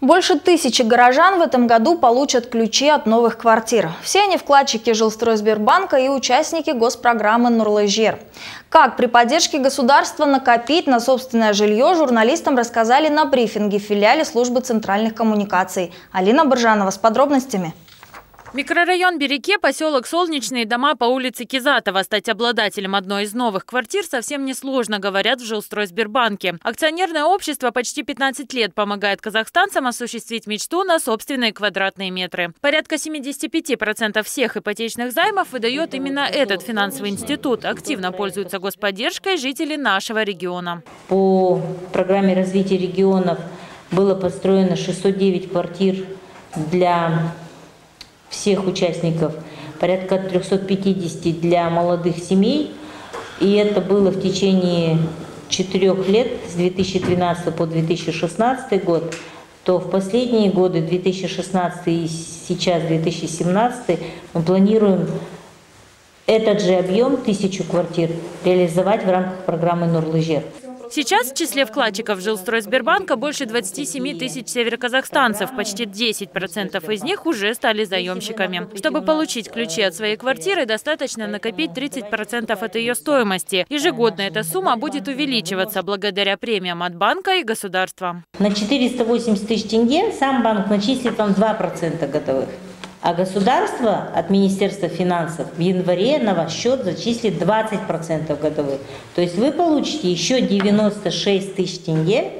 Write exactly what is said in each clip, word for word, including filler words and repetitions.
Больше тысячи горожан в этом году получат ключи от новых квартир. Все они вкладчики Жилстройсбербанка и участники госпрограммы «Нурлы жер». Как при поддержке государства накопить на собственное жилье, журналистам рассказали на брифинге в филиале службы центральных коммуникаций. Алина Боржанова с подробностями. Микрорайон Береке, поселок Солнечный, дома по улице Кизатова. Стать обладателем одной из новых квартир совсем несложно, говорят в Жилстройсбербанке. Акционерное общество почти пятнадцать лет помогает казахстанцам осуществить мечту на собственные квадратные метры. Порядка семидесяти пяти процентов всех ипотечных займов выдает именно этот финансовый институт. Активно пользуются господдержкой жители нашего региона. По программе развития регионов было построено шестьсот девять квартир для всех участников, порядка трёхсот пятидесяти для молодых семей. И это было в течение четырех лет, с две тысячи двенадцатого по две тысячи шестнадцатый год. То в последние годы, две тысячи шестнадцатый и сейчас две тысячи семнадцатый, мы планируем этот же объем, тысячу квартир, реализовать в рамках программы «Нурлы жер». Сейчас в числе вкладчиков Жилстройсбербанка больше двадцати семи тысяч североказахстанцев. Почти десять процентов из них уже стали заемщиками. Чтобы получить ключи от своей квартиры, достаточно накопить тридцать процентов от ее стоимости. Ежегодно эта сумма будет увеличиваться благодаря премиям от банка и государства. На четыреста восемьдесят тысяч тенге сам банк начислит вам два процента годовых. А государство от Министерства финансов в январе на ваш счет зачислит двадцать процентов годовых. То есть вы получите еще девяносто шесть тысяч тенге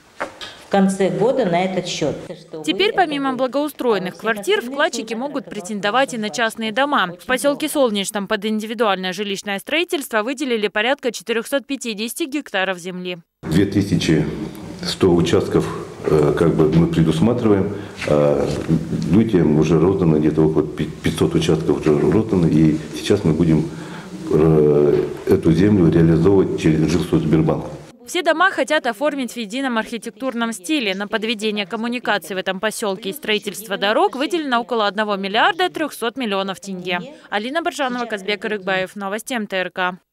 в конце года на этот счет. Теперь помимо благоустроенных квартир, вкладчики могут претендовать и на частные дома. В поселке Солнечном под индивидуальное жилищное строительство выделили порядка четырёхсот пятидесяти гектаров земли. две тысячи сто участков как бы мы предусматриваем, а людям уже роздано где-то около пятисот участков уже роздано, и сейчас мы будем эту землю реализовывать через Жилстройсбербанк. Все дома хотят оформить в едином архитектурном стиле. На подведение коммуникаций в этом поселке и строительство дорог выделено около одного миллиарда трёхсот миллионов тенге. Алина Боржанова, Казбек Арыкбаев. Новости МТРК.